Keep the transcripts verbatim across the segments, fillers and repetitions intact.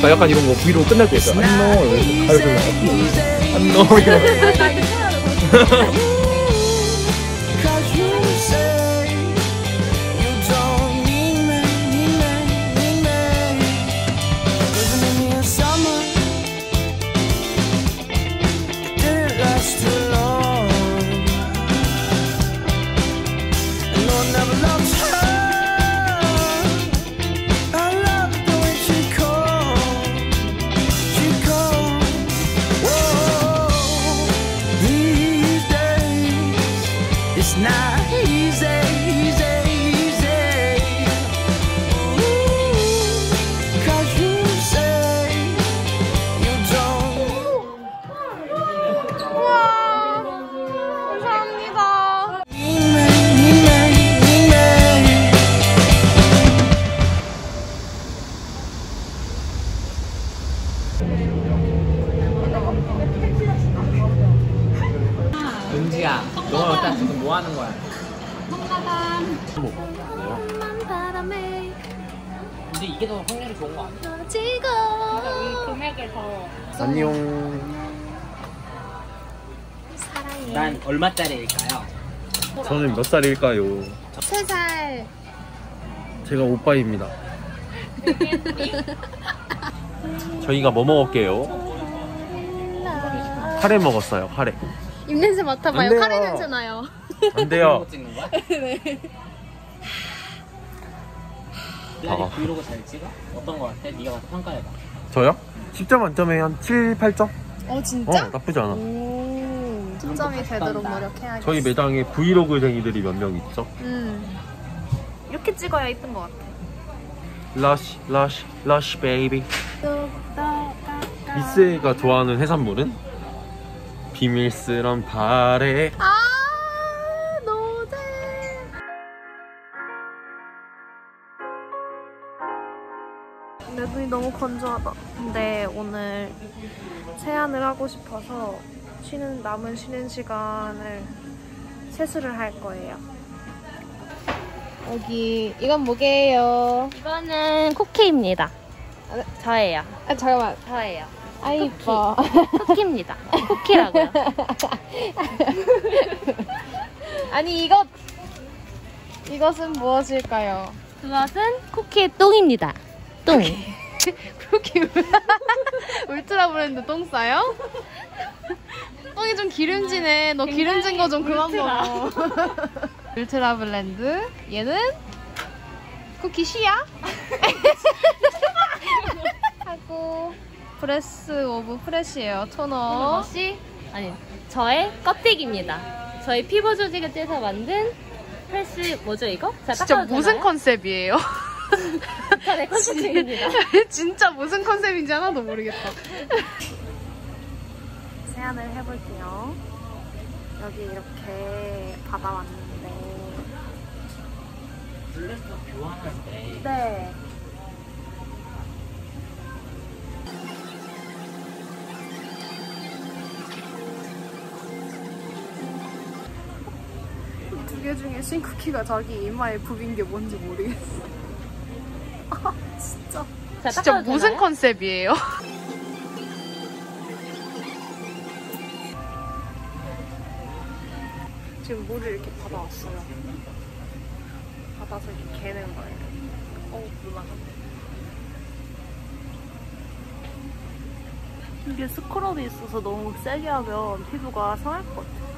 그러니까 약간 이런 거 브이로그 끝날 때 있어요. 안녕 가르쳐 안녕 이런 은지야, 너 일단 지금 뭐 하는 거야? 뭐? 근데 이게 더 확률이 좋은 거 아니야? 그러니까 이 금액을 더 안녕. 사랑해. 난 얼마짜리일까요? 저는 몇 살일까요? 세 살. 제가 오빠입니다. 저희가 뭐 먹을게요? 카레 먹었어요. 카레. 입냄새 맡아봐요. 안 돼요. 카레 냄새 나요. 안 돼요. 찍는 거야? 네. 아. 브이로그 잘 찍어? 어떤 거 같아? 네가 가서 평가해봐. 저요? 십 점 만점에 한 칠, 팔 점? 어 어, 진짜? 나쁘지 않아. 오. 십 점이 되도록 노력해야겠어. 저희 매장에 브이로그쟁이들이 몇 명 있죠? 음. 이렇게 찍어야 이쁜 것 같아. 러쉬, 러쉬, 러쉬 베이비. 미스가 좋아하는 해산물은? 비밀스런 발에. 아 노제. 내 눈이 너무 건조하다. 근데 오늘 세안을 하고 싶어서 쉬는 남은 쉬는 시간을 세수를 할 거예요. 여기 이건 뭐게요? 이거는 쿠키입니다. 아, 저예요. 아 잠깐만. 저예요. 아 이뻐. 쿠키입니다. 쿠키라고요. 아니 이것 이것은 무엇일까요? 그것은 쿠키의 똥입니다. 똥. 쿠키 울트라 브랜드 똥 싸요? 똥이 좀 기름지네. 너 기름진 거 좀 그만 먹어. 울트라 브랜드. 얘는 쿠키 시야? 하고 프레스 오브 프레시예요. 토너. 이것이 아니 저의 껍데기입니다. 저희 피부 조직을 떼서 만든 프레스 뭐죠 이거? 자, 진짜 무슨 되나요? 컨셉이에요? 네, 컨셉입니다. 진짜 무슨 컨셉인지 하나도 모르겠다. 세안을 해볼게요. 여기 이렇게 받아왔는데. 블랙과 교환할 때 네. 두 개 중에 신쿠키가 자기 이마에 부빈 게 뭔지 모르겠어. 아 진짜. 자, 진짜 무슨 되나요? 컨셉이에요? 지금 물을 이렇게 받아왔어요. 받아서 이렇게 개는 거예요. 어우 물나가. 이게 스크럽이 있어서 너무 세게 하면 피부가 상할 것 같아.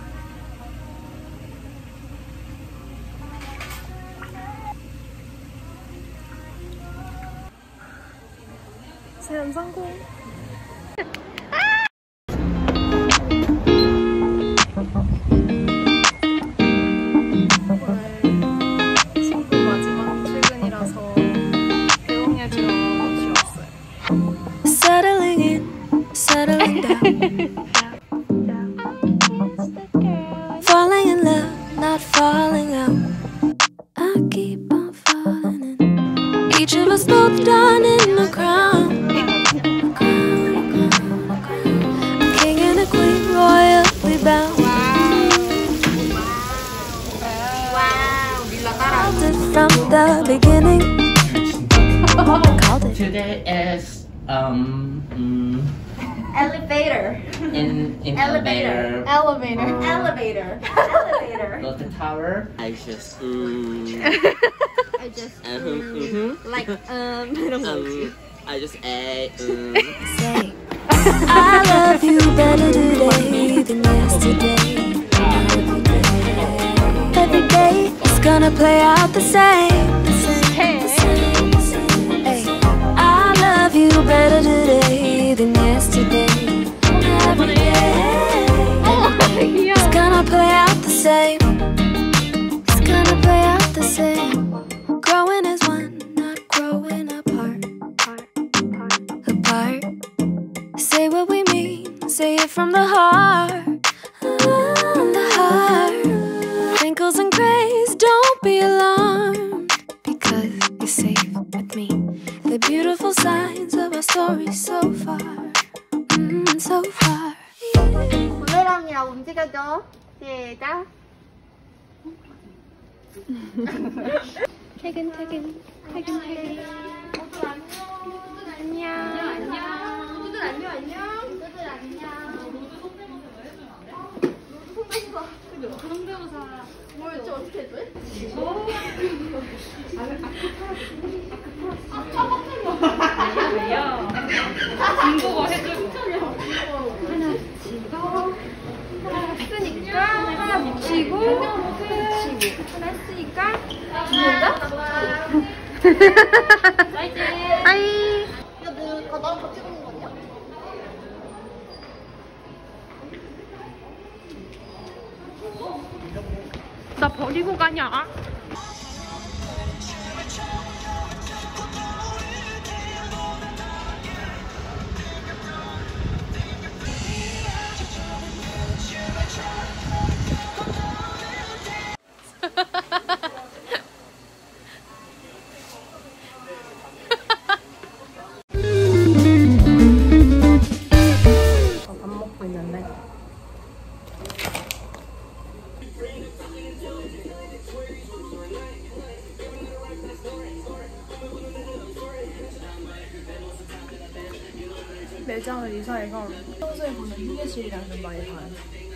세안 성공. 오늘 마지막 출근이라서 배웅해주러 쉬었어요. Settling in, settling down. Falling in love, not falling out. I keep on falling in. Each of us both done in the crown. A king and a queen, royally bound. Called it from the beginning. Called it. Today is Um, mm, Elevator. in in Elevator. elevator. Elevator. Elevator. Elevator. Go to tower. I just mm, I just uh, mm, like um 이런 거 있지. um, I just ate. Um, Say, I love you better today than yesterday. Every day is gonna play out the same. Hey, I love you better today than yesterday. Every day is gonna play out the same. It's gonna play out the same. Growing as one, not growing apart. Apart. Say what we mean, say it from the heart. From the heart. Wrinkles and grays, don't be alarmed, because you're safe with me. The beautiful signs of our story so far. Mm, so far. 부메랑이랑 움직여줘. 시작. 퇴근 퇴근 퇴근 퇴근. 안녕 안녕. 모두들 안녕 안녕. 모두들 안녕. 뭐였지 어떻게 했지? 중국어 해주고. 하나 붙이고 하나 쓰니까 하나 붙이고 붙이고 하나 쓰니까 뭔가? 하이. 이거 너 나랑 같이 보는 거 아니야? 나 버리고 가냐? 밥 먹고 있는데 매장을 이사해가 평소에 보는 휴게실이랑 좀 많이 다른.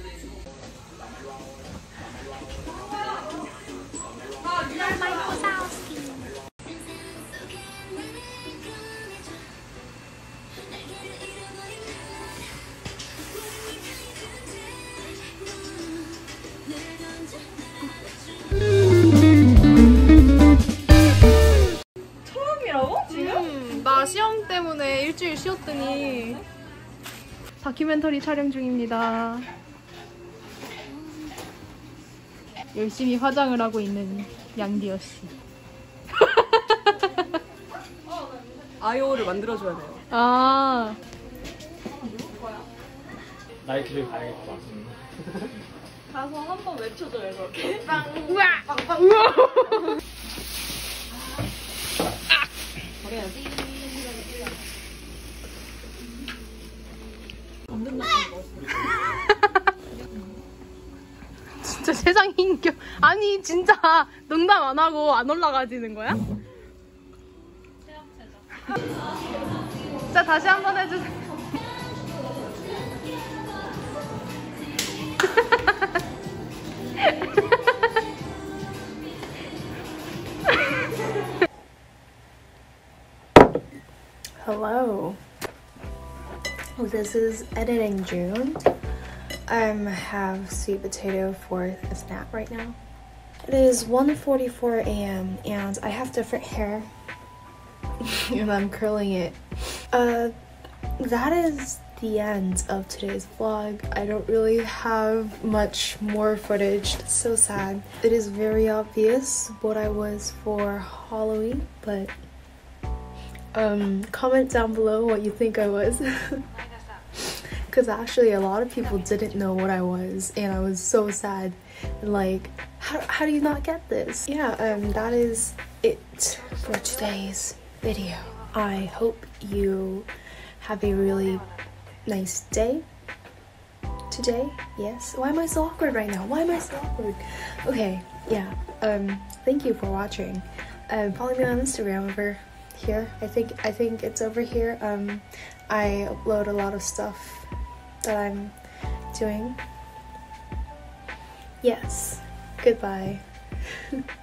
음, 나 시험 때문에 일주일 쉬었더니 다큐멘터리 촬영 중입니다. 열심히 화장을 하고 있는 양디어 씨. 아이오를 만들어줘야 돼요. 아, 나이키를 가야겠다. 가서 한번 외쳐줘요, 그렇게. 우와, 우와. 진짜 세상 인격. 아니 진짜 농담 안 하고 안 올라가지는 거야? 자 다시 한번 해주세요. Hello. This is editing June. I um, have sweet potato for a snack right now. It is one forty-four a m and I have different hair and I'm curling it. Uh, that is the end of today's vlog. I don't really have much more footage. It's so sad. It is very obvious what I was for Halloween, but um, comment down below what you think I was. Because actually a lot of people didn't know what I was and I was so sad. Like, how, how do you not get this? Yeah, um, that is it for today's video. I hope you have a really nice day today. Yes. Why am I so awkward right now? Why am I so awkward? Okay, yeah. Um, thank you for watching. Um, follow me on Instagram over here. I think I think it's over here. Um, I upload a lot of stuff that I'm doing. Yes. Goodbye.